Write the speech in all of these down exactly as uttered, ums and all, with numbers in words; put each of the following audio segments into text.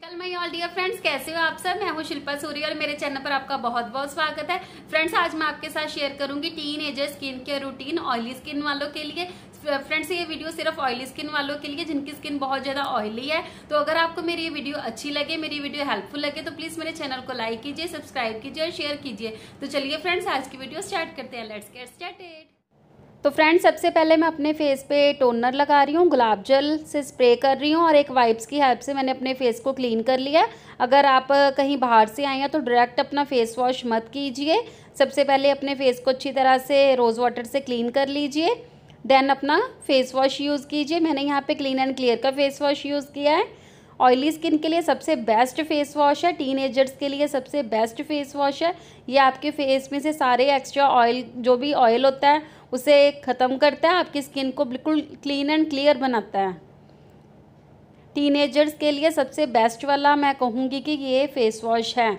कल my all dear friends, कैसे हो आप सब। मैं हूं शिल्पा सूरी और मेरे चैनल पर आपका बहुत बहुत स्वागत है। फ्रेंड्स, आज मैं आपके साथ शेयर करूंगी teenager skin care routine oily skin वालों के लिए। फ्रेंड्स, ये वीडियो सिर्फ ऑयली स्किन वालों के लिए जिनकी स्किन बहुत ज्यादा ऑयली है। तो अगर आपको मेरी ये वीडियो अच्छी लगे, मेरी वीडियो हेल्पफुल लगे, तो प्लीज मेरे चैनल को लाइक कीजिए, सब्सक्राइब कीजिए और शेयर कीजिए। तो चलिए फ्रेंड्स, आज की वीडियो स्टार्ट करते हैं। Let's get started. तो फ्रेंड्स, सबसे पहले मैं अपने फेस पे टोनर लगा रही हूँ, गुलाब जल से स्प्रे कर रही हूँ और एक वाइप्स की हेल्प से मैंने अपने फेस को क्लीन कर लिया है। अगर आप कहीं बाहर से आए हैं तो डायरेक्ट अपना फेस वॉश मत कीजिए। सबसे पहले अपने फेस को अच्छी तरह से रोज़ वाटर से क्लीन कर लीजिए, देन अपना फेस वॉश यूज़ कीजिए। मैंने यहाँ पे क्लीन एंड क्लियर का फेस वॉश यूज़ किया है। ऑयली स्किन के लिए सबसे बेस्ट फेस वॉश है, टीनेजर्स के लिए सबसे बेस्ट फेस वॉश है। ये आपके फेस में से सारे एक्स्ट्रा ऑयल, जो भी ऑयल होता है उसे ख़त्म करता है, आपकी स्किन को बिल्कुल क्लीन एंड क्लियर बनाता है। टीनेजर्स के लिए सबसे बेस्ट वाला मैं कहूँगी कि ये फेस वॉश है।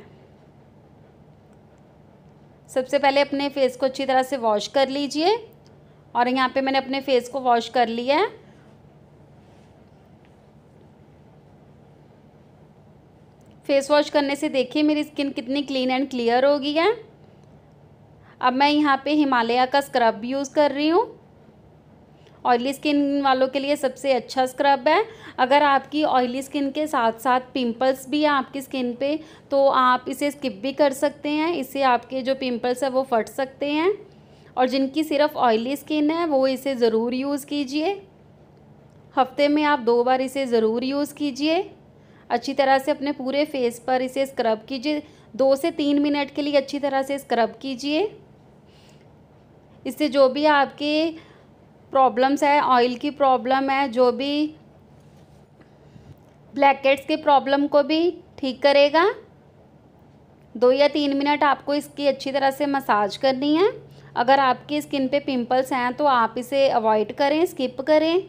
सबसे पहले अपने फेस को अच्छी तरह से वॉश कर लीजिए और यहाँ पे मैंने अपने फेस को वॉश कर लिया है। फेस वॉश करने से देखिए मेरी स्किन कितनी क्लीन एंड क्लियर हो गई है। अब मैं यहाँ पे हिमालय का स्क्रब यूज़ कर रही हूँ। ऑयली स्किन वालों के लिए सबसे अच्छा स्क्रब है। अगर आपकी ऑयली स्किन के साथ साथ पिंपल्स भी हैं आपकी स्किन पे, तो आप इसे स्किप भी कर सकते हैं। इससे आपके जो पिंपल्स है वो फट सकते हैं। और जिनकी सिर्फ ऑयली स्किन है वो इसे ज़रूर यूज़ कीजिए। हफ्ते में आप दो बार इसे ज़रूर यूज़ कीजिए। अच्छी तरह से अपने पूरे फेस पर इसे स्क्रब कीजिए। दो से तीन मिनट के लिए अच्छी तरह से स्क्रब कीजिए। इससे जो भी आपके प्रॉब्लम्स है, ऑयल की प्रॉब्लम है, जो भी ब्लैकहेड्स की प्रॉब्लम को भी ठीक करेगा। दो या तीन मिनट आपको इसकी अच्छी तरह से मसाज करनी है। अगर आपकी स्किन पे पिंपल्स हैं तो आप इसे अवॉइड करें, स्किप करें।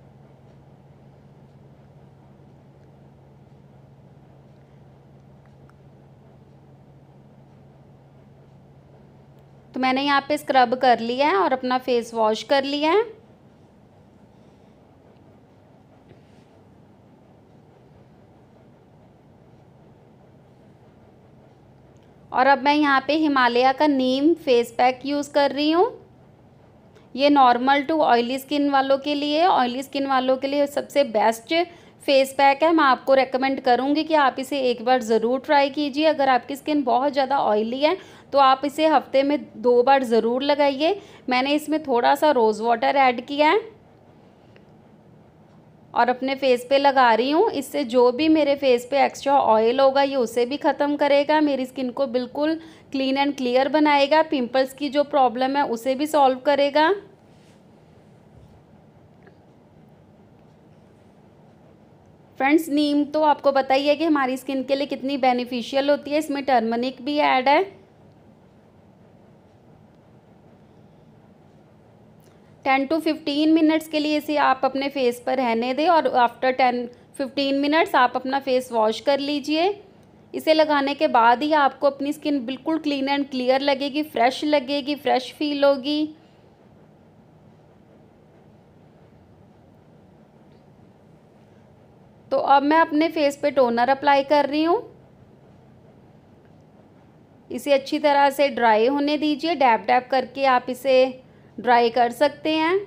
तो मैंने यहाँ पे स्क्रब कर लिया है और अपना फेस वॉश कर लिया है। और अब मैं यहाँ पे हिमालय का नीम फेस पैक यूज़ कर रही हूँ। ये नॉर्मल टू ऑयली स्किन वालों के लिए, ऑयली स्किन वालों के लिए सबसे बेस्ट फेस पैक है। मैं आपको रेकमेंड करूँगी कि आप इसे एक बार ज़रूर ट्राई कीजिए। अगर आपकी स्किन बहुत ज़्यादा ऑयली है तो आप इसे हफ्ते में दो बार ज़रूर लगाइए। मैंने इसमें थोड़ा सा रोज़ वाटर ऐड किया है और अपने फेस पे लगा रही हूँ। इससे जो भी मेरे फेस पे एक्स्ट्रा ऑयल होगा ये उसे भी ख़त्म करेगा, मेरी स्किन को बिल्कुल क्लीन एंड क्लियर बनाएगा। पिंपल्स की जो प्रॉब्लम है उसे भी सॉल्व करेगा। फ्रेंड्स, नीम तो आपको पता ही है कि हमारी स्किन के लिए कितनी बेनिफिशियल होती है। इसमें टर्मरिक भी ऐड है। टेन टू फिफ्टीन मिनट्स के लिए इसे आप अपने फेस पर रहने दें और आफ्टर टेन फिफ्टीन मिनट्स आप अपना फेस वॉश कर लीजिए। इसे लगाने के बाद ही आपको अपनी स्किन बिल्कुल क्लीन एंड क्लियर लगेगी, फ्रेश लगेगी, फ्रेश फील होगी। तो अब मैं अपने फेस पे टोनर अप्लाई कर रही हूँ। इसे अच्छी तरह से ड्राई होने दीजिए। डैप डैप करके आप इसे ड्राई कर सकते हैं।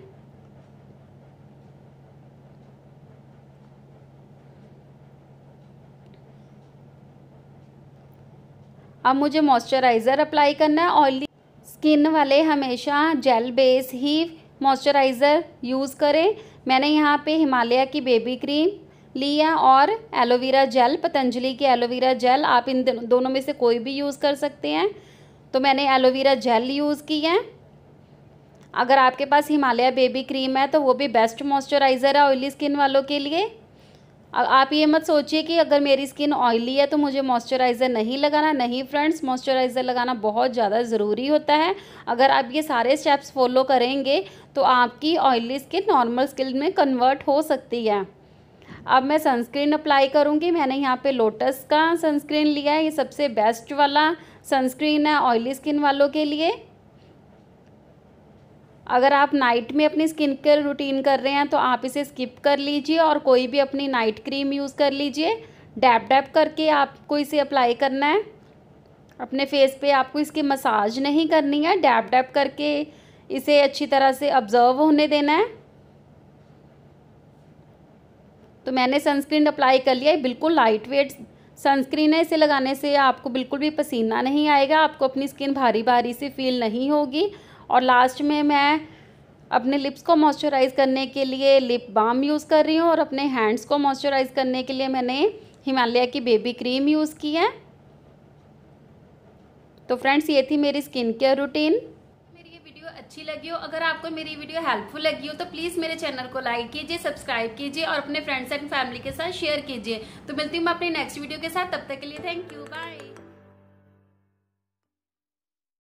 अब मुझे मॉइस्चराइज़र अप्लाई करना है। ऑयली स्किन वाले हमेशा जेल बेस ही मॉइस्चराइज़र यूज़ करें। मैंने यहाँ पे हिमालय की बेबी क्रीम ली है और एलोवेरा जेल, पतंजलि की एलोवेरा जेल। आप इन दोनों में से कोई भी यूज़ कर सकते हैं। तो मैंने एलोवेरा जेल यूज़ की है। अगर आपके पास हिमालय बेबी क्रीम है तो वो भी बेस्ट मॉइस्चराइज़र है ऑयली स्किन वालों के लिए। आप ये मत सोचिए कि अगर मेरी स्किन ऑयली है तो मुझे मॉइस्चराइज़र नहीं लगाना। नहीं फ्रेंड्स, मॉइस्चराइज़र लगाना बहुत ज़्यादा ज़रूरी होता है। अगर आप ये सारे स्टेप्स फॉलो करेंगे तो आपकी ऑयली स्किन नॉर्मल स्किन में कन्वर्ट हो सकती है। अब मैं सनस्क्रीन अप्लाई करूँगी। मैंने यहाँ पे लोटस का सनस्क्रीन लिया है। ये सबसे बेस्ट वाला सनस्क्रीन है ऑयली स्किन वालों के लिए। अगर आप नाइट में अपनी स्किन केयर रूटीन कर रहे हैं तो आप इसे स्किप कर लीजिए और कोई भी अपनी नाइट क्रीम यूज़ कर लीजिए। डैब डैब करके आपको इसे अप्लाई करना है अपने फेस पे। आपको इसकी मसाज नहीं करनी है, डैब डैब करके इसे अच्छी तरह से ऑब्जर्व होने देना है। तो मैंने सनस्क्रीन अप्लाई कर लिया है, बिल्कुल लाइट वेट सनस्क्रीन है। इसे लगाने से आपको बिल्कुल भी पसीना नहीं आएगा, आपको अपनी स्किन भारी भारी सी फील नहीं होगी। और लास्ट में मैं अपने लिप्स को मॉइस्चराइज़ करने के लिए लिप बाम यूज़ कर रही हूँ और अपने हैंड्स को मॉइस्चराइज़ करने के लिए मैंने हिमालय की बेबी क्रीम यूज़ की है। तो फ्रेंड्स ये थी मेरी स्किन केयर रूटीन। अच्छी लगी हो, अगर आपको मेरी वीडियो हेल्पफुल लगी हो तो प्लीज़ मेरे चैनल को लाइक कीजिए, सब्सक्राइब कीजिए और अपने फ्रेंड्स एंड फैमिली के साथ शेयर कीजिए। तो मिलती हूँ मैं अपनी नेक्स्ट वीडियो के साथ, तब तक के लिए थैंक यू, बाय।